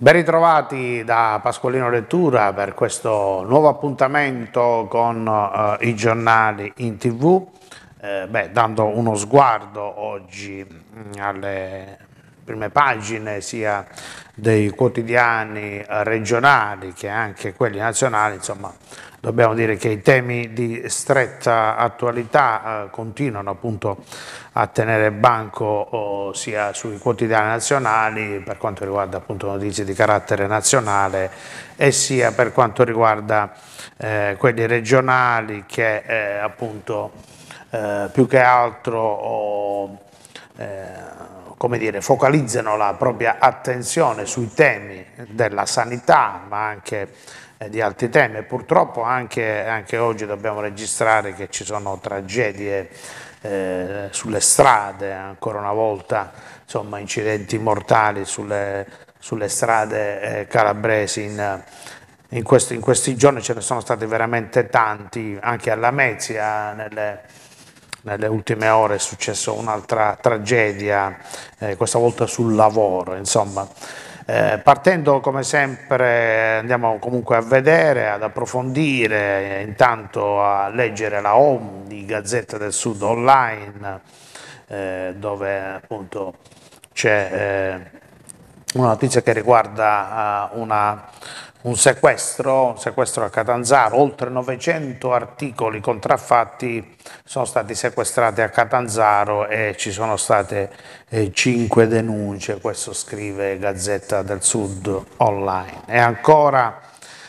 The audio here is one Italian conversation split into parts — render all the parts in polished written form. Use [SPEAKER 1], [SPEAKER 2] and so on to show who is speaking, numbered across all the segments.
[SPEAKER 1] Ben ritrovati da Pasqualino Lettura per questo nuovo appuntamento con i giornali in TV, dando uno sguardo oggi alle prime pagine sia dei quotidiani regionali che anche quelli nazionali. Insomma, dobbiamo dire che i temi di stretta attualità continuano appunto a tenere banco sia sui quotidiani nazionali per quanto riguarda appunto notizie di carattere nazionale e sia per quanto riguarda quelli regionali che appunto più che altro come dire, focalizzano la propria attenzione sui temi della sanità, ma anche di altri temi. E purtroppo anche oggi dobbiamo registrare che ci sono tragedie sulle strade, ancora una volta, insomma, incidenti mortali sulle strade calabresi. In questi giorni ce ne sono stati veramente tanti, anche a Lamezia nelle ultime ore è successa un'altra tragedia, questa volta sul lavoro, insomma. Partendo come sempre andiamo comunque a vedere, ad approfondire, intanto a leggere la home di Gazzetta del Sud online, dove appunto c'è una notizia che riguarda un sequestro a Catanzaro. Oltre 900 articoli contraffatti sono stati sequestrati a Catanzaro e ci sono state 5 denunce, questo scrive Gazzetta del Sud online. E ancora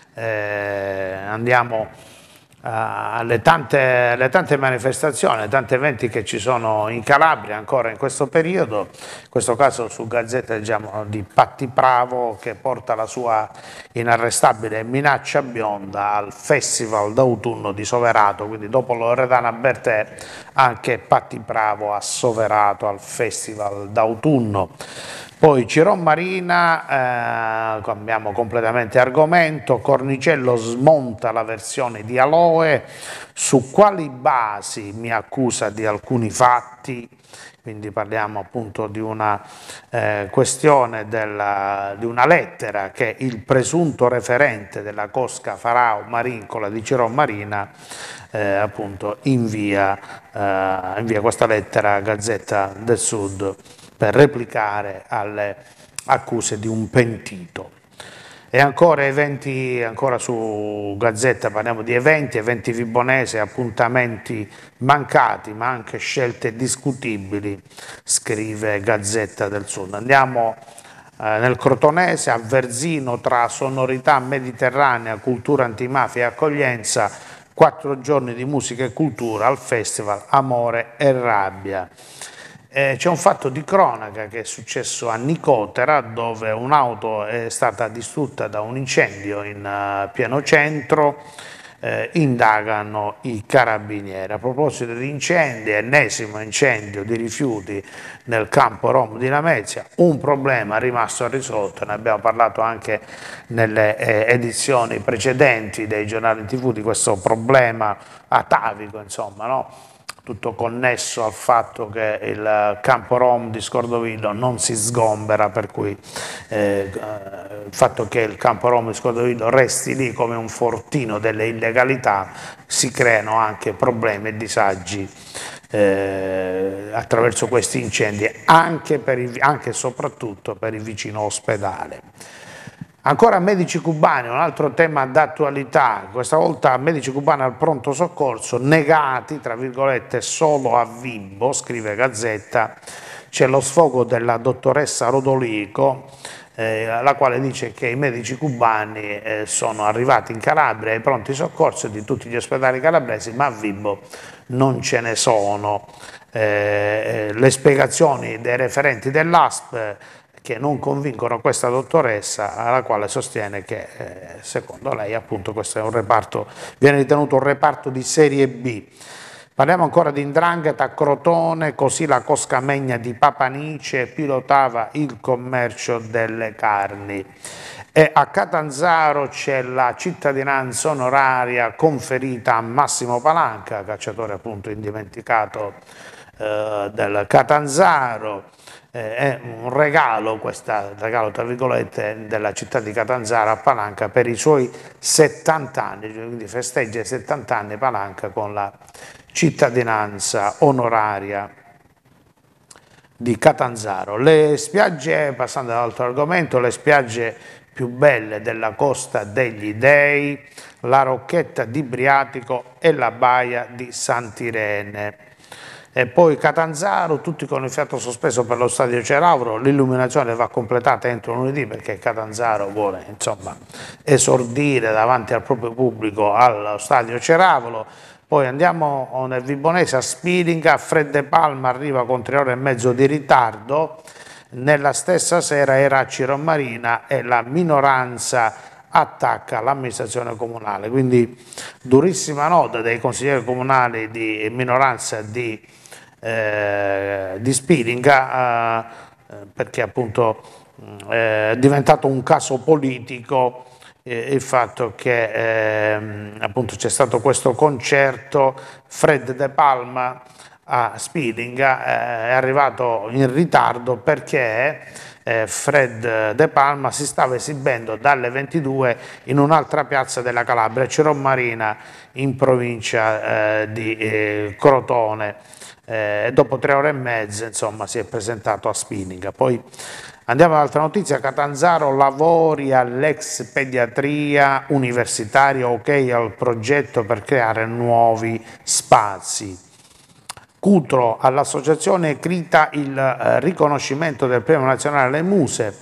[SPEAKER 1] andiamo alle tante manifestazioni, ai tanti eventi che ci sono in Calabria ancora in questo periodo. In questo caso su Gazzetta leggiamo di Patti Pravo che porta la sua inarrestabile minaccia bionda al Festival d'autunno di Soverato, quindi dopo Loredana Bertè anche Patti Pravo ha Soverato al Festival d'autunno. Poi Ciron Marina, cambiamo completamente argomento, Cornicello smonta la versione di Aloe, su quali basi mi accusa di alcuni fatti, quindi parliamo appunto di una questione di una lettera che il presunto referente della cosca Farao Marincola di Ciron Marina appunto invia questa lettera a Gazzetta del Sud per replicare alle accuse di un pentito. E ancora eventi, ancora su Gazzetta parliamo di eventi vibonesi, appuntamenti mancati ma anche scelte discutibili, scrive Gazzetta del Sud. Andiamo nel Crotonese, a Verzino, tra sonorità mediterranea, cultura antimafia e accoglienza, 4 giorni di musica e cultura al festival Amore e Rabbia. C'è un fatto di cronaca che è successo a Nicotera, dove un'auto è stata distrutta da un incendio in pieno centro, indagano i carabinieri. A proposito di incendi, ennesimo incendio di rifiuti nel campo rom di Lamezia, un problema rimasto irrisolto, ne abbiamo parlato anche nelle edizioni precedenti dei giornali in TV di questo problema atavico, insomma, no? Tutto connesso al fatto che il campo rom di Scordovillo non si sgombera, per cui il fatto che il campo rom di Scordovillo resti lì come un fortino delle illegalità, si creano anche problemi e disagi attraverso questi incendi, anche e soprattutto per il vicino ospedale. Ancora medici cubani, un altro tema d'attualità, questa volta medici cubani al pronto soccorso negati, tra virgolette, solo a Vibo, scrive Gazzetta. C'è lo sfogo della dottoressa Rodolico, la quale dice che i medici cubani sono arrivati in Calabria ai pronti soccorso di tutti gli ospedali calabresi, ma a Vibo non ce ne sono. Le spiegazioni dei referenti dell'ASP che non convincono questa dottoressa, alla quale sostiene che secondo lei appunto questo è un reparto, viene ritenuto un reparto di serie B. Parliamo ancora di 'ndrangheta a Crotone, così la cosca Megna di Papanice pilotava il commercio delle carni. E a Catanzaro c'è la cittadinanza onoraria conferita a Massimo Palanca, cacciatore appunto indimenticato del Catanzaro. È un regalo, regalo tra virgolette, della città di Catanzaro a Palanca per i suoi 70 anni, quindi festeggia i 70 anni Palanca con la cittadinanza onoraria di Catanzaro. Le spiagge, passando all'altro argomento, le spiagge più belle della Costa degli Dei, la Rocchetta di Briatico e la Baia di Sant'Irene. E poi Catanzaro, tutti con il fiato sospeso per lo stadio Ceravolo, l'illuminazione va completata entro lunedì perché Catanzaro vuole insomma esordire davanti al proprio pubblico allo stadio Ceravolo. Poi andiamo nel Vibonese a Spilinga, Fred De Palma arriva con 3 ore e mezzo di ritardo, nella stessa sera era a Ciromarina e la minoranza attacca l'amministrazione comunale, quindi durissima nota dei consiglieri comunali di minoranza di Spilinga perché appunto è diventato un caso politico il fatto che appunto c'è stato questo concerto. Fred De Palma a Spilinga è arrivato in ritardo perché Fred De Palma si stava esibendo dalle 22 in un'altra piazza della Calabria, Ciromarina, in provincia di Crotone. Dopo 3 ore e mezza insomma si è presentato a Spilinga. Poi andiamo all'altra notizia: Catanzaro, lavori all'ex pediatria universitaria, ok al progetto per creare nuovi spazi. Cutro, all'associazione Crita il riconoscimento del premio nazionale alle muse.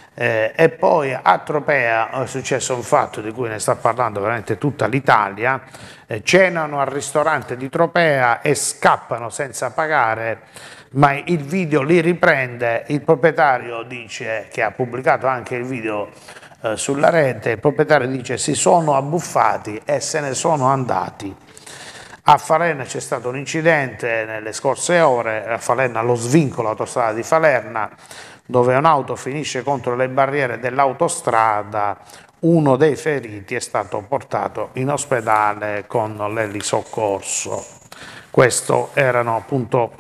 [SPEAKER 1] E poi a Tropea è successo un fatto di cui ne sta parlando veramente tutta l'Italia. Cenano al ristorante di Tropea e scappano senza pagare, ma il video li riprende. Il proprietario dice, che ha pubblicato anche il video sulla rete, il proprietario dice si sono abbuffati e se ne sono andati. A Falerna c'è stato un incidente nelle scorse ore, a Falerna lo svincolo autostrada di Falerna, dove un'auto finisce contro le barriere dell'autostrada. Uno dei feriti è stato portato in ospedale con l'elisoccorso. Queste erano appunto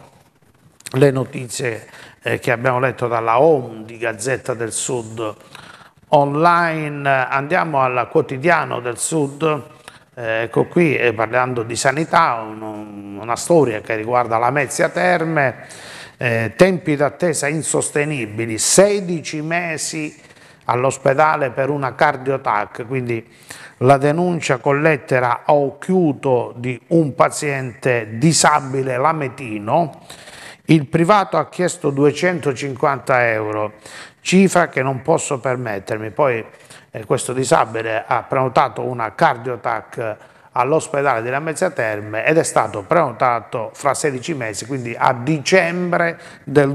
[SPEAKER 1] le notizie che abbiamo letto dalla home di Gazzetta del Sud online. Andiamo al Quotidiano del Sud. Ecco qui, parlando di sanità, una storia che riguarda la Lamezia Terme. Tempi d'attesa insostenibili, 16 mesi all'ospedale per una cardio-TAC, quindi la denuncia con lettera a occhiuto di un paziente disabile lametino. Il privato ha chiesto 250 euro, cifra che non posso permettermi. Poi questo disabile ha prenotato una cardio-TAC all'ospedale di Lamezia Terme ed è stato prenotato fra 16 mesi, quindi a dicembre del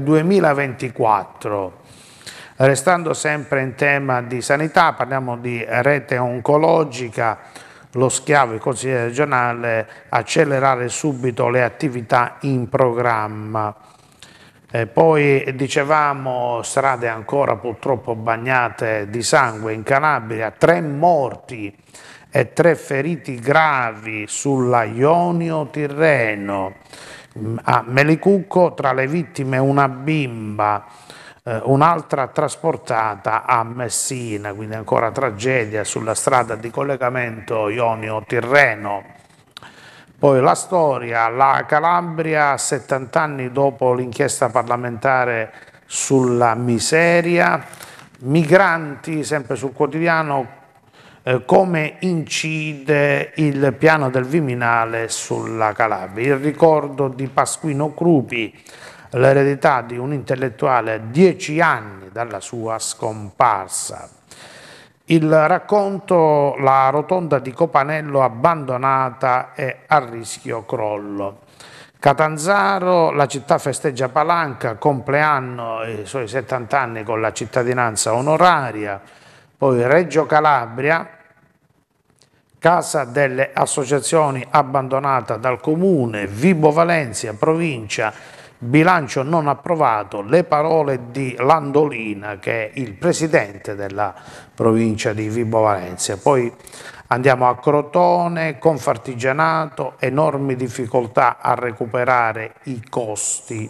[SPEAKER 1] 2024. Restando sempre in tema di sanità, parliamo di rete oncologica. Lo Schiavo, il consigliere regionale, accelerare subito le attività in programma. Poi dicevamo strade ancora purtroppo bagnate di sangue in Calabria, 3 morti e 3 feriti gravi sulla Ionio-Tirreno. A Melicucco tra le vittime una bimba, un'altra trasportata a Messina, quindi ancora tragedia sulla strada di collegamento Ionio-Tirreno. Poi la storia, la Calabria 70 anni dopo l'inchiesta parlamentare sulla miseria. Migranti, sempre sul Quotidiano, come incide il piano del Viminale sulla Calabria. Il ricordo di Pasquino Crupi, l'eredità di un intellettuale a 10 anni dalla sua scomparsa. Il racconto, la rotonda di Copanello abbandonata e a rischio crollo. Catanzaro, la città festeggia Palanca, compleanno i suoi 70 anni con la cittadinanza onoraria. Poi Reggio Calabria, casa delle associazioni abbandonata dal comune, Vibo Valentia, provincia, bilancio non approvato, le parole di Landolina, che è il presidente della provincia di Vibo Valentia. Poi Andiamo a Crotone, Confartigianato, enormi difficoltà a recuperare i costi.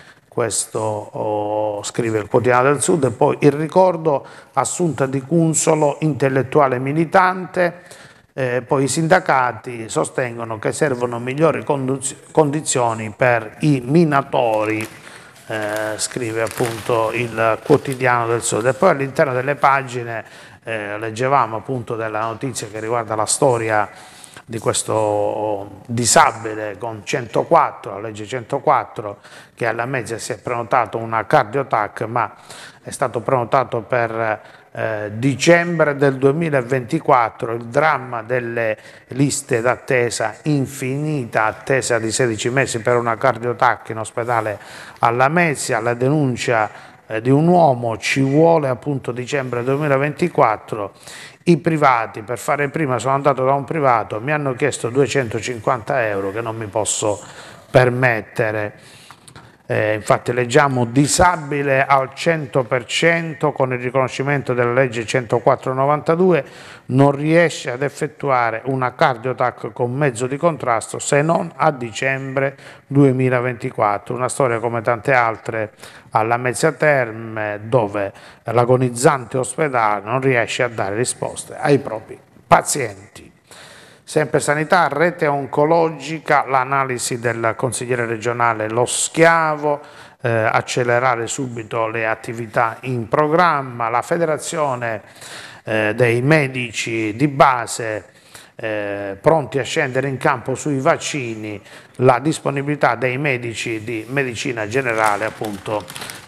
[SPEAKER 1] Questo scrive il Quotidiano del Sud. E poi il ricordo, Assunta di Cunzolo, intellettuale militante. Poi i sindacati sostengono che servono migliori condizioni per i minatori, scrive appunto il Quotidiano del Sud. E poi all'interno delle pagine leggevamo appunto della notizia che riguarda la storia di questo disabile con 104, la legge 104, che alla mezza si è prenotato una cardiotac, ma è stato prenotato per dicembre del 2024, il dramma delle liste d'attesa, infinita attesa di 16 mesi per una cardiotac in ospedale alla Lamezia, la denuncia di un uomo, ci vuole appunto dicembre 2024, i privati, per fare prima sono andato da un privato, mi hanno chiesto 250 euro che non mi posso permettere. Infatti leggiamo disabile al 100% con il riconoscimento della legge 104/92, non riesce ad effettuare una cardiotac con mezzo di contrasto se non a dicembre 2024. Una storia come tante altre alla Lamezia Terme, dove l'agonizzante ospedale non riesce a dare risposte ai propri pazienti. Sempre sanità, rete oncologica, l'analisi del consigliere regionale Lo Schiavo, accelerare subito le attività in programma, la federazione dei medici di base pronti a scendere in campo sui vaccini, la disponibilità dei medici di medicina generale appunto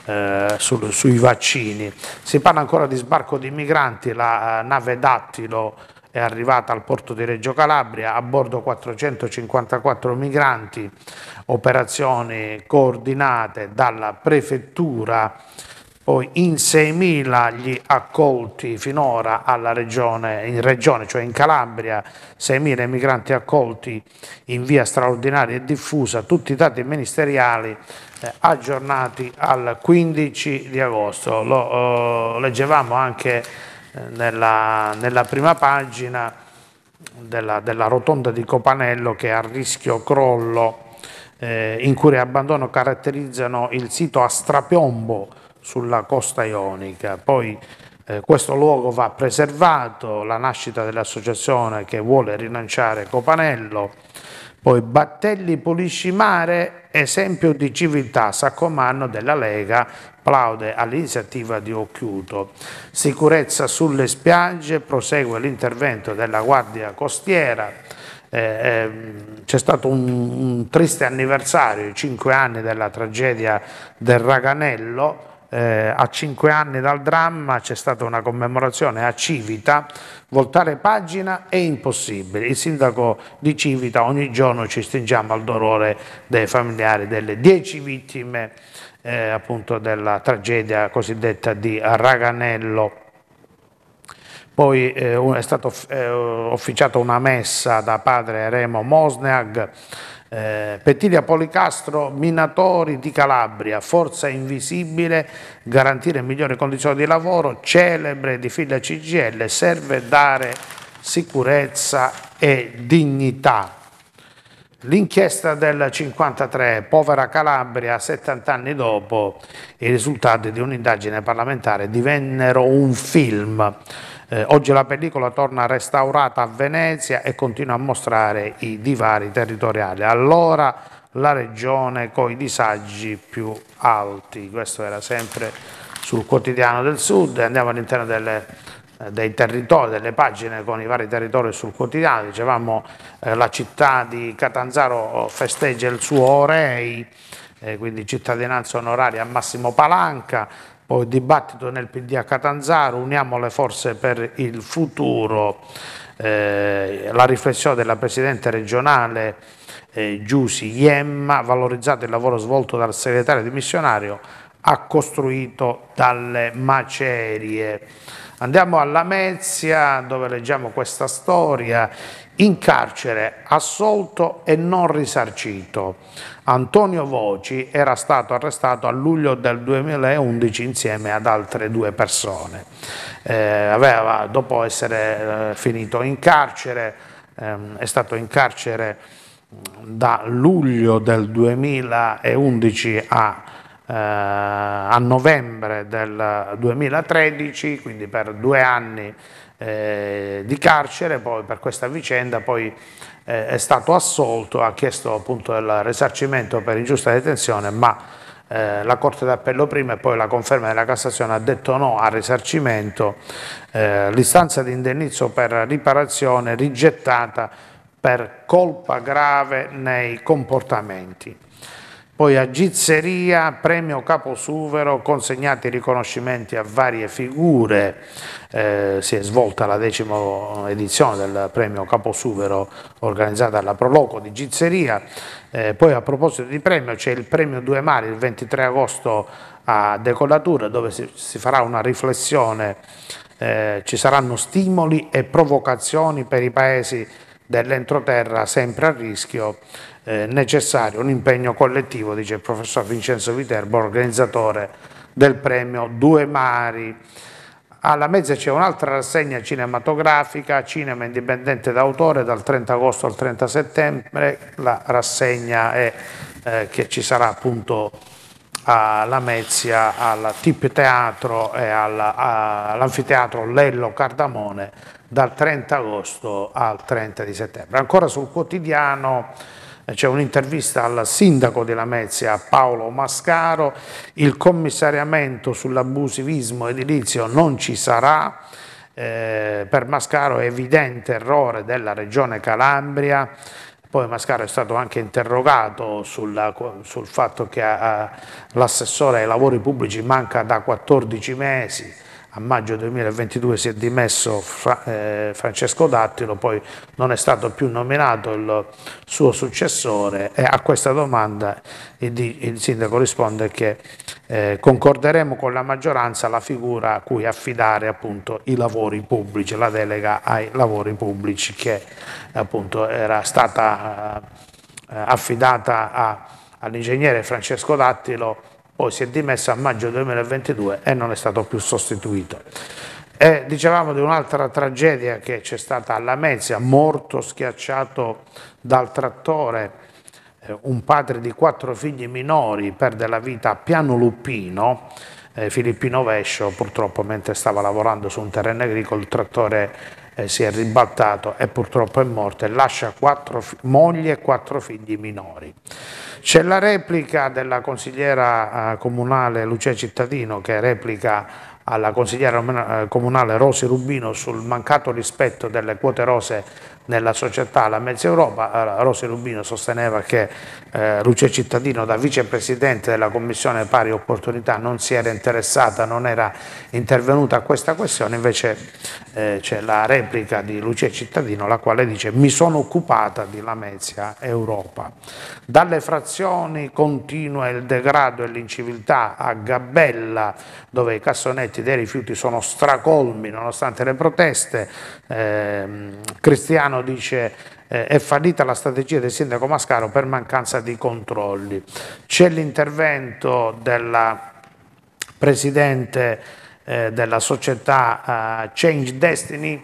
[SPEAKER 1] sui vaccini. Si parla ancora di sbarco di migranti, la nave Dattilo è arrivata al porto di Reggio Calabria, a bordo 454 migranti, operazioni coordinate dalla prefettura, poi in 6.000 gli accolti finora in regione, cioè in Calabria, 6.000 migranti accolti in via straordinaria e diffusa, tutti i dati ministeriali aggiornati al 15 di agosto. Lo leggevamo anche nella prima pagina della rotonda di Copanello, che è a rischio crollo, incuria e abbandono caratterizzano il sito a strapiombo sulla costa ionica. Poi questo luogo va preservato, la nascita dell'associazione che vuole rilanciare Copanello. Poi Battelli pulisci mare, esempio di civiltà, Saccomanno della Lega plaude all'iniziativa di Occhiuto. Sicurezza sulle spiagge, prosegue l'intervento della Guardia Costiera. C'è stato un triste anniversario, i 5 anni della tragedia del Raganello. A 5 anni dal dramma c'è stata una commemorazione a Civita. Voltare pagina è impossibile. Il sindaco di Civita: ogni giorno ci stringiamo al dolore dei familiari delle 10 vittime appunto della tragedia cosiddetta di Raganello. Poi è stata officiata una messa da padre Remo Mosneag. Pettilia Policastro, minatori di Calabria, forza invisibile, garantire migliori condizioni di lavoro, celebre di figlia CGIL, serve dare sicurezza e dignità. L'inchiesta del 53, povera Calabria, 70 anni dopo, i risultati di un'indagine parlamentare divennero un film. Oggi la pellicola torna restaurata a Venezia e continua a mostrare i divari territoriali. Allora la regione con i disagi più alti. Questo era sempre sul Quotidiano del Sud. Andiamo all'interno dei territori, delle pagine con i vari territori sul quotidiano. Dicevamo la città di Catanzaro festeggia il suo Orei, quindi cittadinanza onoraria a Massimo Palanca. Poi dibattito nel PD a Catanzaro, uniamo le forze per il futuro, la riflessione della Presidente regionale Giusi Iemma, valorizzato il lavoro svolto dal segretario dimissionario, ha costruito dalle macerie. Andiamo a Lamezia, dove leggiamo questa storia: In carcere assolto e non risarcito. Antonio Voci era stato arrestato a luglio del 2011 insieme ad altre 2 persone. Dopo essere finito in carcere, è stato in carcere da luglio del 2011 a novembre del 2013, quindi per 2 anni di carcere. Poi per questa vicenda poi è stato assolto, ha chiesto appunto il risarcimento per ingiusta detenzione, ma la Corte d'Appello prima e poi la conferma della Cassazione ha detto no al risarcimento. L'istanza di indennizzo per riparazione rigettata per colpa grave nei comportamenti. Poi a Gizzeria, premio Caposuvero, consegnati riconoscimenti a varie figure. Si è svolta la 10ª edizione del premio Caposuvero organizzata alla Proloco di Gizzeria. Poi a proposito di premio c'è il premio Due Mari il 23 agosto a Decollatura, dove si farà una riflessione, ci saranno stimoli e provocazioni per i paesi dell'entroterra sempre a rischio. Necessario un impegno collettivo, dice il professor Vincenzo Viterbo, organizzatore del premio Due Mari. Alla Mezza c'è un'altra rassegna cinematografica, Cinema Indipendente d'autore, dal 30 agosto al 30 settembre. La rassegna è che ci sarà appunto a Lamezia, al TIP Teatro e all'Anfiteatro Lello Cardamone dal 30 agosto al 30 di settembre. Ancora sul quotidiano c'è un'intervista al sindaco di Lamezia, Paolo Mascaro: il commissariamento sull'abusivismo edilizio non ci sarà. Per Mascaro è evidente errore della Regione Calabria. Poi Mascaro è stato anche interrogato sul fatto che l'assessore ai lavori pubblici manca da 14 mesi. A maggio 2022 si è dimesso Francesco Dattilo, poi non è stato più nominato il suo successore, e a questa domanda il sindaco risponde che concorderemo con la maggioranza la figura a cui affidare appunto i lavori pubblici, la delega ai lavori pubblici, che appunto era stata affidata all'ingegnere Francesco Dattilo. Poi si è dimesso a maggio 2022 e non è stato più sostituito. E dicevamo di un'altra tragedia che c'è stata a Lamezia: morto schiacciato dal trattore un padre di 4 figli minori, perde la vita a Piano Luppino, Filippino Vescio. Purtroppo mentre stava lavorando su un terreno agricolo il trattore si è ribaltato e purtroppo è morto, e lascia 4 mogli e 4 figli minori. C'è la replica della consigliera comunale Lucia Cittadino, che replica alla consigliera comunale Rosy Rubino sul mancato rispetto delle quote rose nella società Lamezia Europa. Rosy Rubino sosteneva che Lucia Cittadino, da vicepresidente della Commissione Pari Opportunità, non si era interessata, non era intervenuta a questa questione. Invece c'è la replica di Lucia Cittadino, la quale dice: mi sono occupata di Lamezia Europa. Dalle frazioni continua il degrado e l'inciviltà a Gabella, dove i cassonetti dei rifiuti sono stracolmi nonostante le proteste. Cristiano dice: è fallita la strategia del sindaco Mascaro per mancanza di controlli. C'è l'intervento della presidente della società Change Destiny: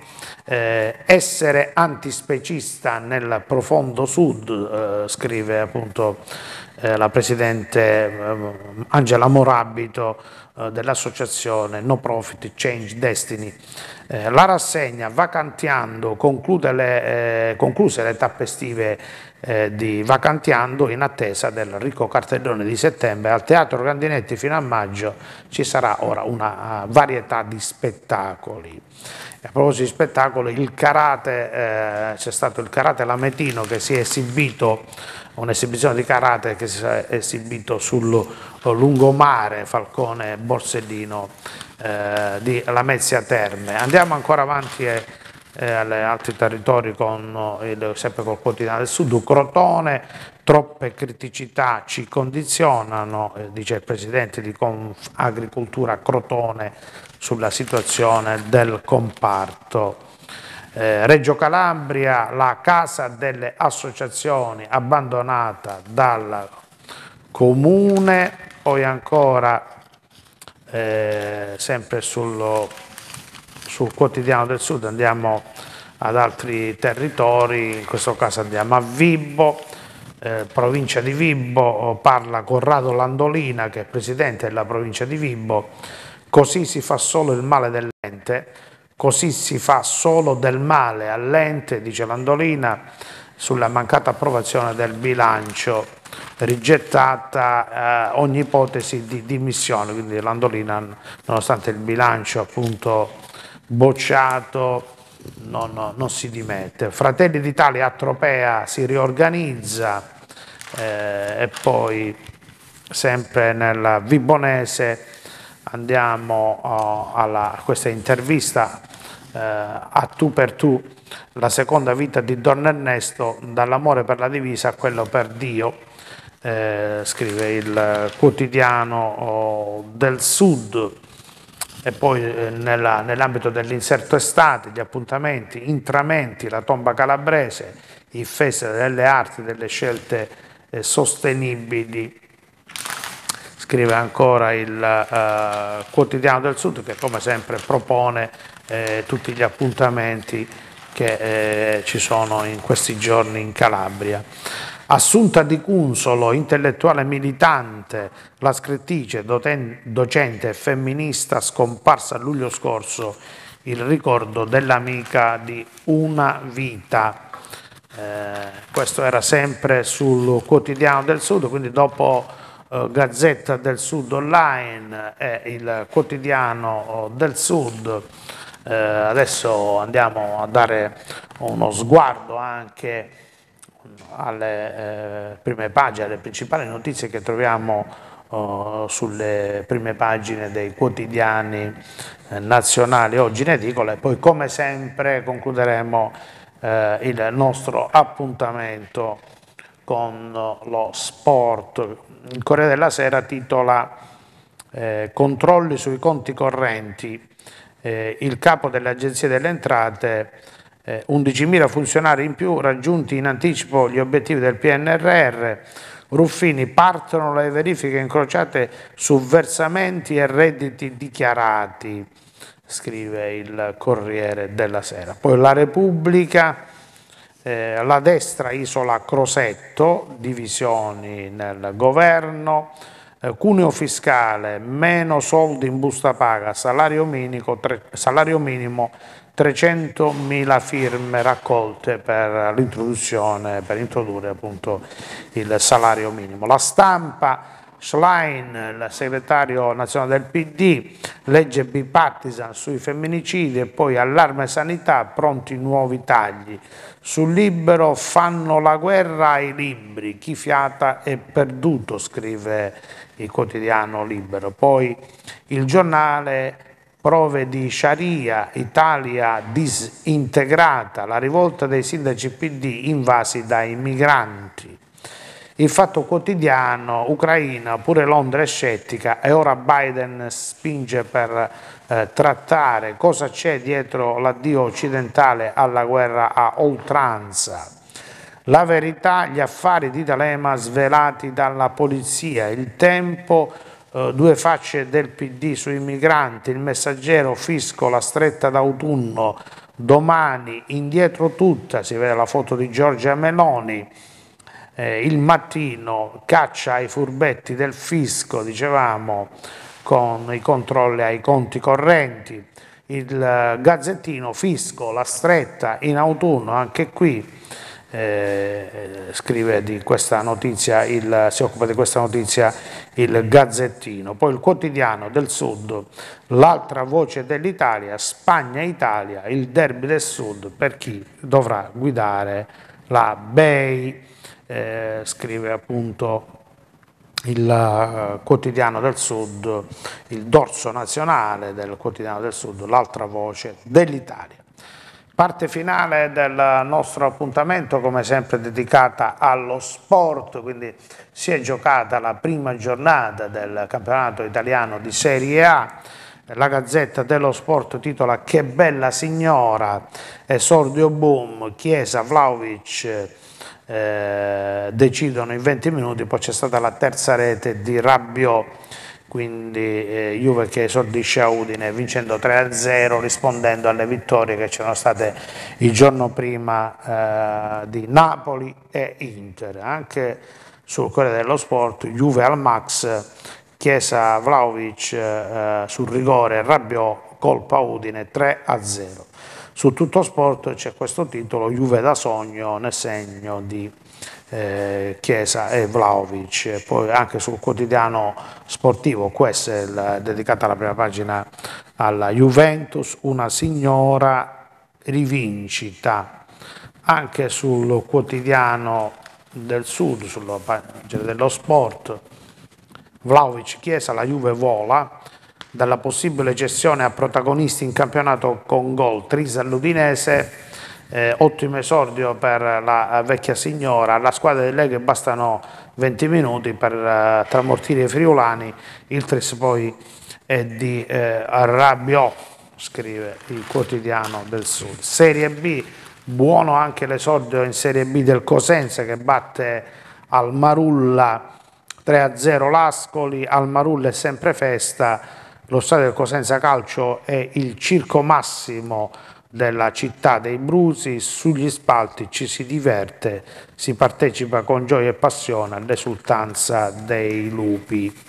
[SPEAKER 1] essere antispecista nel profondo sud, scrive appunto la presidente Angela Morabito dell'associazione no profit Change Destiny. La rassegna Vacantiando concluse le tappe estive di Vacantiando in attesa del ricco cartellone di settembre. Al Teatro Grandinetti fino a maggio ci sarà ora una varietà di spettacoli. A proposito di spettacoli, il karate, c'è stato il karate lametino che si è esibito, un'esibizione di karate che si è esibito sul lungomare Falcone Borsellino di Lamezia Terme. Andiamo ancora avanti agli altri territori sempre col quotidiano del Sud. Crotone: troppe criticità ci condizionano, dice il presidente di Confagricoltura Crotone sulla situazione del comparto. Reggio Calabria, la casa delle associazioni abbandonata dal comune. Poi ancora sempre sul Quotidiano del Sud andiamo ad altri territori, in questo caso andiamo a Vibo, provincia di Vibo, parla Corrado Landolina che è presidente della provincia di Vibo. Così si fa solo il male dell'ente, così si fa solo del male all'ente, dice Landolina, sulla mancata approvazione del bilancio, rigettata ogni ipotesi di dimissione, quindi Landolina, nonostante il bilancio appunto bocciato, non si dimette. Fratelli d'Italia a Tropea si riorganizza, e poi sempre nel Vibonese andiamo a questa intervista a Tu per Tu, la seconda vita di Don Ernesto, dall'amore per la divisa a quello per Dio, scrive il Quotidiano del Sud. E poi nell'ambito dell'inserto estate, gli appuntamenti, Intramenti, la tomba calabrese, il Festival delle arti, delle scelte sostenibili. Scrive ancora il Quotidiano del Sud che come sempre propone tutti gli appuntamenti che ci sono in questi giorni in Calabria. Assunta Di Cunsolo, intellettuale militante, la scrittrice, docente e femminista scomparsa a luglio scorso, il ricordo dell'amica di una vita. Questo era sempre sul Quotidiano del Sud, quindi dopo Gazzetta del Sud Online e il Quotidiano del Sud, adesso andiamo a dare uno sguardo anche alle prime pagine, alle principali notizie che troviamo sulle prime pagine dei quotidiani nazionali oggi in edicola, e poi come sempre concluderemo il nostro appuntamento con lo sport. Il Corriere della Sera titola controlli sui conti correnti, il capo delle agenzie delle entrate, 11.000 funzionari in più, raggiunti in anticipo gli obiettivi del PNRR, Ruffini, partono le verifiche incrociate su versamenti e redditi dichiarati, scrive il Corriere della Sera. Poi la Repubblica, la destra isola Crosetto, divisioni nel governo, cuneo fiscale, meno soldi in busta paga, salario minimo 300.000 firme raccolte per introdurre appunto il salario minimo. La Stampa, Schlein, il segretario nazionale del PD, legge bipartisan sui femminicidi, e poi allarme sanità, pronti nuovi tagli. Sul Libero, fanno la guerra ai libri, chi fiata è perduto, scrive il quotidiano Libero. Poi il Giornale, prove di Sharia, Italia disintegrata, la rivolta dei sindaci PD invasi dai migranti. Il Fatto Quotidiano, Ucraina, pure Londra è scettica e ora Biden spinge per trattare cosa c'è dietro l'addio occidentale alla guerra a oltranza. La Verità, gli affari di D'Alema svelati dalla polizia. Il Tempo, due facce del PD sui migranti, il Messaggero, fisco, la stretta d'autunno, domani indietro tutta, si vede la foto di Giorgia Meloni. Il Mattino, caccia ai furbetti del fisco, dicevamo, con i controlli ai conti correnti. Il Gazzettino, fisco, la stretta in autunno, anche qui scrive di questa notizia, si occupa di questa notizia il Gazzettino. Poi il Quotidiano del Sud, l'altra voce dell'Italia, Spagna-Italia, il derby del Sud per chi dovrà guidare la BEI. Scrive appunto il Quotidiano del Sud, il dorso nazionale del Quotidiano del Sud, l'altra voce dell'Italia. Parte finale del nostro appuntamento, come sempre dedicata allo sport, quindi si è giocata la prima giornata del campionato italiano di Serie A. La Gazzetta dello Sport titola "Che bella signora, esordio boom, Chiesa, Vlahovic decidono in 20 minuti", poi c'è stata la terza rete di Rabiot, quindi Juve che esordisce a Udine vincendo 3-0, rispondendo alle vittorie che c'erano state il giorno prima di Napoli e Inter. Anche sul Corriere dello Sport, Juve al max, Chiesa, Vlahovic sul rigore, Rabiot, colpa Udine 3-0. Su Tutto Sport c'è questo titolo, Juve da sogno nel segno di Chiesa e Vlahovic. Poi anche sul quotidiano sportivo, questo è dedicato alla prima pagina alla Juventus, una signora rivincita. Anche sul quotidiano del Sud, sulla pagina dello Sport, Vlahovic, Chiesa, la Juve vola, dalla possibile cessione a protagonisti in campionato con gol, Trisa all'Udinese, ottimo esordio per la vecchia signora, alla squadra del Lega bastano 20 minuti per tramortire i friulani, il tris poi è di Rabiot, scrive il quotidiano del Sud. Serie B, buono anche l'esordio in Serie B del Cosenza che batte al Marulla 3-0 l'Ascoli. Al Marulla è sempre festa, lo stadio del Cosenza Calcio è il circo massimo della città dei Brusi, sugli spalti ci si diverte, si partecipa con gioia e passione all'esultanza dei lupi.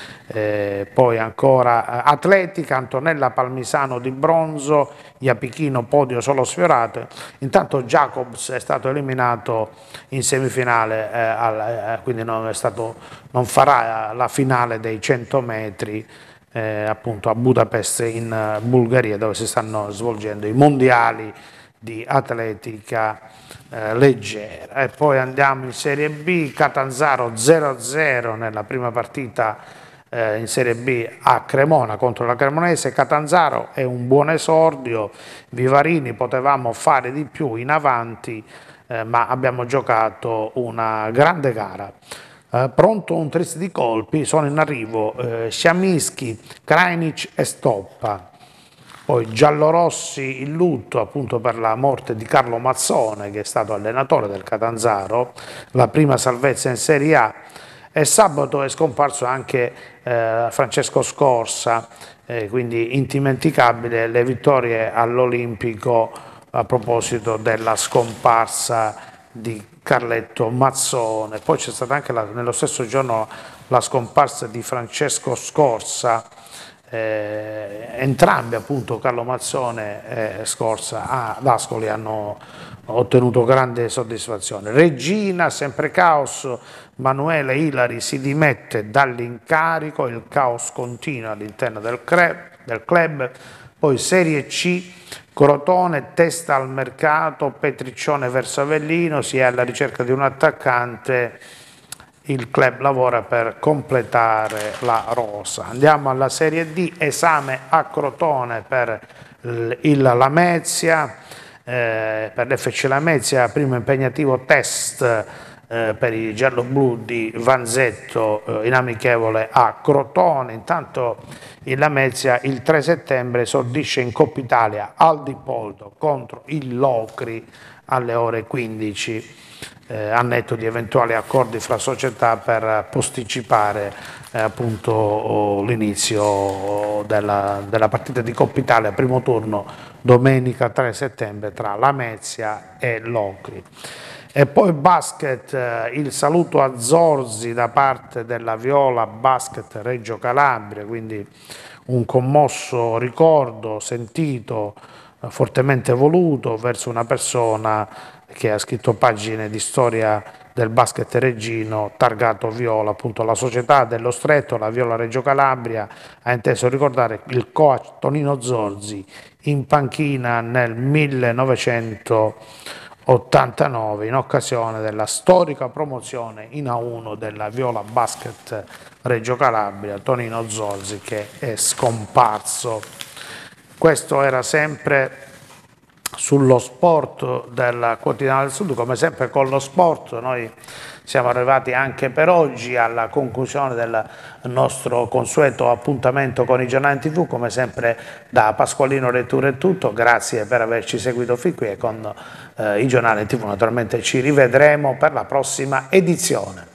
[SPEAKER 1] Poi ancora atletica, Antonella Palmisano di bronzo, Iapichino podio solo sfiorato. Intanto Jacobs è stato eliminato in semifinale, quindi non farà la finale dei 100 metri appunto a Budapest in Bulgaria, dove si stanno svolgendo i mondiali di atletica leggera. E poi andiamo in Serie B, Catanzaro 0-0 nella prima partita in Serie B a Cremona contro la Cremonese. Catanzaro è un buon esordio, Vivarini potevamo fare di più in avanti, ma abbiamo giocato una grande gara. Pronto un tris di colpi, sono in arrivo Sciamischi, Krajnic e Stoppa. Poi giallorossi in lutto appunto per la morte di Carlo Mazzone, che è stato allenatore del Catanzaro, la prima salvezza in Serie A. E sabato è scomparso anche Francesco Scorsa, quindi indimenticabile le vittorie all'Olimpico a proposito della scomparsa di Carletto Mazzone. Poi c'è stata anche nello stesso giorno la scomparsa di Francesco Scorsa. Entrambi appunto Carlo Mazzone e Scorsa ad Ascoli hanno ottenuto grande soddisfazione. Regina, sempre caos, Manuele Ilari si dimette dall'incarico, il caos continua all'interno del club. Poi Serie C, Crotone testa al mercato, Petriccione verso Avellino, si è alla ricerca di un attaccante, il club lavora per completare la rosa. Andiamo alla Serie D, esame a Crotone per il Lamezia, per l'FC Lamezia, primo impegnativo test per i gialloblu di Vanzetto in amichevole a Crotone. Intanto il Lamezia il 3 settembre esordisce in Coppa Italia al Dipoldo contro il Locri alle ore 15, a netto di eventuali accordi fra società per posticipare appunto l'inizio della partita di Coppa Italia, primo turno domenica 3 settembre tra Lamezia e Locri. E poi basket, il saluto a Zorzi da parte della Viola Basket Reggio Calabria, quindi un commosso ricordo sentito, fortemente voluto verso una persona che ha scritto pagine di storia del basket reggino, targato Viola. Appunto la società dello Stretto, la Viola Reggio Calabria, ha inteso ricordare il coach Tonino Zorzi in panchina nel 1989 in occasione della storica promozione in A1 della Viola Basket Reggio Calabria. Tonino Zorzi che è scomparso. Questo era sempre sullo sport del Quotidiano del Sud. Come sempre con lo sport noi siamo arrivati anche per oggi alla conclusione del nostro consueto appuntamento con i giornali TV. Come sempre da Pasqualino Lettura è tutto, grazie per averci seguito fin qui e con i giornali TV naturalmente ci rivedremo per la prossima edizione.